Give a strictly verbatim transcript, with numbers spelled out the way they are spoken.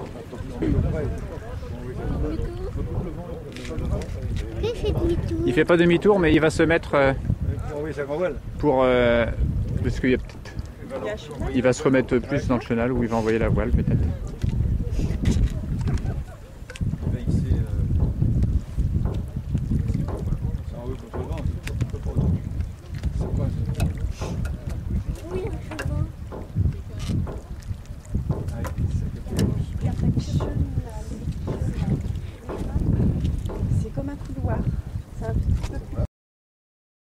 Il fait pas demi-tour, mais il va se mettre euh, pour euh, parce qu'il y a peut-être, il va se remettre plus dans le chenal où il va envoyer la voile peut-être.